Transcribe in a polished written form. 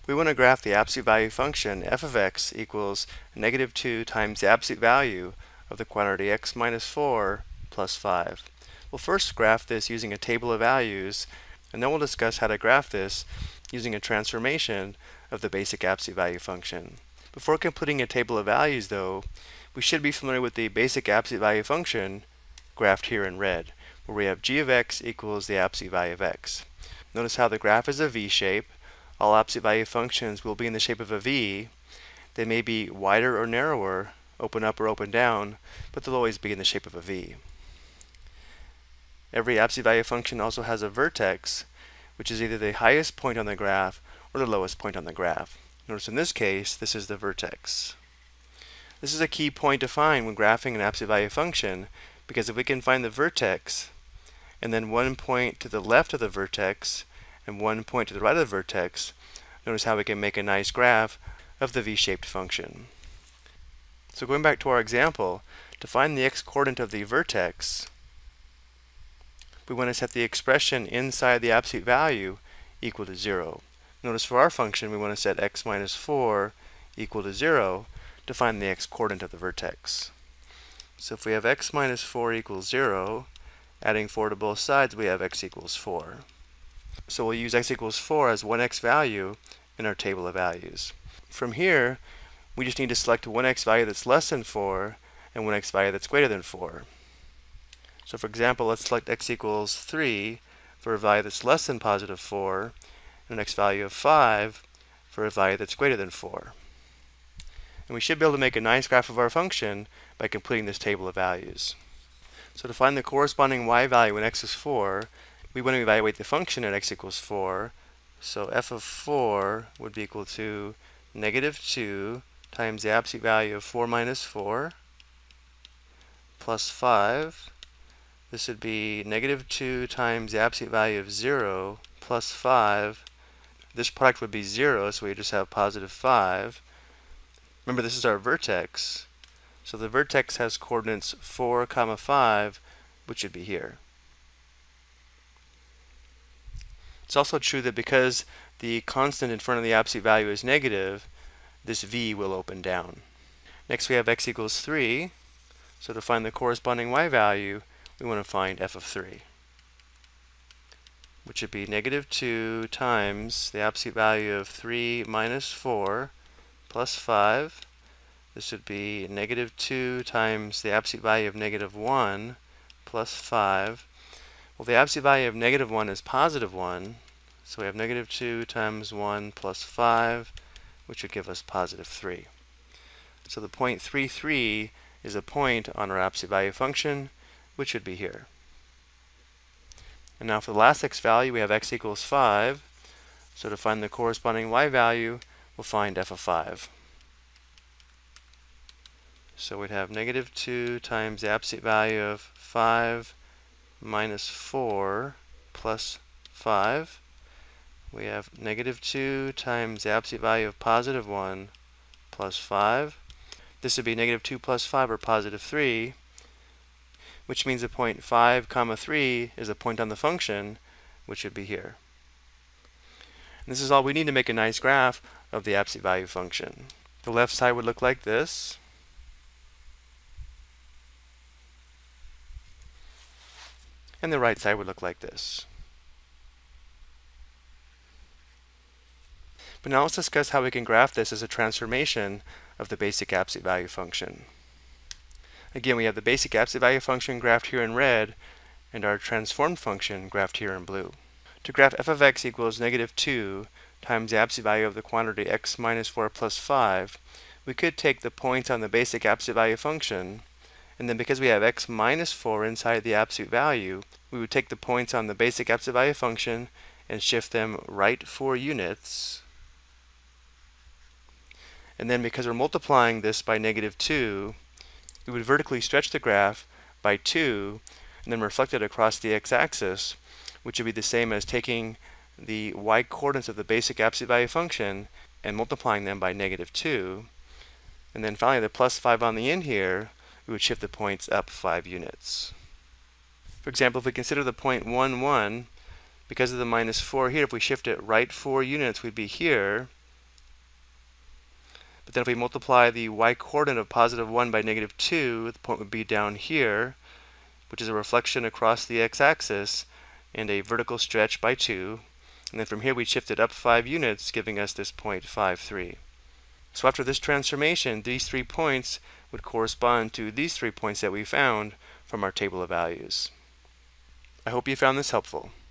We want to graph the absolute value function f of x equals negative 2 times the absolute value of the quantity x minus 4 plus 5. We'll first graph this using a table of values, and then we'll discuss how to graph this using a transformation of the basic absolute value function. Before completing a table of values, though, we should be familiar with the basic absolute value function graphed here in red, where we have g of x equals the absolute value of x. Notice how the graph is a V shape. All absolute value functions will be in the shape of a V. They may be wider or narrower, open up or open down, but they'll always be in the shape of a V. Every absolute value function also has a vertex, which is either the highest point on the graph or the lowest point on the graph. Notice in this case, this is the vertex. This is a key point to find when graphing an absolute value function, because if we can find the vertex, and then one point to the left of the vertex, and one point to the right of the vertex, notice how we can make a nice graph of the V-shaped function. So going back to our example, to find the x-coordinate of the vertex, we want to set the expression inside the absolute value equal to 0. Notice for our function, we want to set x minus 4 equal to 0 to find the x-coordinate of the vertex. So if we have x minus 4 equals 0, adding 4 to both sides, we have x equals 4. So we'll use x equals 4 as one x value in our table of values. From here, we just need to select one x value that's less than 4 and one x value that's greater than 4. So for example, let's select x equals 3 for a value that's less than positive 4, and an x value of 5 for a value that's greater than 4. And we should be able to make a nice graph of our function by completing this table of values. So to find the corresponding y value when x is 4, we want to evaluate the function at x equals 4. So f of 4 would be equal to negative 2 times the absolute value of 4 minus 4 plus 5. This would be negative 2 times the absolute value of 0 plus 5. This product would be 0, so we just have positive 5. Remember, this is our vertex. So the vertex has coordinates 4, 5, which would be here. It's also true that because the constant in front of the absolute value is negative, this v will open down. Next we have x equals 3. So to find the corresponding y value, we want to find f of 3, which would be negative 2 times the absolute value of 3 minus 4 plus 5. This would be negative 2 times the absolute value of negative 1 plus 5. Well, the absolute value of negative 1 is positive 1, so we have negative 2 times 1 plus 5, which would give us positive 3. So the point 3, 3 is a point on our absolute value function, which would be here. And now for the last x value, we have x equals 5. So to find the corresponding y value, we'll find f of 5. So we'd have negative 2 times the absolute value of 5 minus 4 plus 5. We have negative 2 times the absolute value of positive 1 plus 5. This would be negative 2 plus 5, or positive 3, which means the point 5, 3 is a point on the function, which would be here. And this is all we need to make a nice graph of the absolute value function. The left side would look like this. And the right side would look like this. But now let's discuss how we can graph this as a transformation of the basic absolute value function. Again, we have the basic absolute value function graphed here in red, and our transformed function graphed here in blue. To graph f of x equals negative 2 times the absolute value of the quantity x minus 4 plus 5, we could take the points on the basic absolute value function, and then because we have x minus 4 inside the absolute value, we would take the points on the basic absolute value function and shift them right 4 units. And then because we're multiplying this by negative 2, we would vertically stretch the graph by 2 and then reflect it across the x-axis, which would be the same as taking the y-coordinates of the basic absolute value function and multiplying them by negative 2. And then finally, the plus 5 on the end here, we would shift the points up 5 units. For example, if we consider the point 1, 1, because of the minus 4 here, if we shift it right 4 units, we'd be here. But then if we multiply the y-coordinate of positive 1 by negative 2, the point would be down here, which is a reflection across the x-axis and a vertical stretch by 2. And then from here we shift it up 5 units, giving us this point 5,3. So after this transformation, these 3 points would correspond to these 3 points that we found from our table of values. I hope you found this helpful.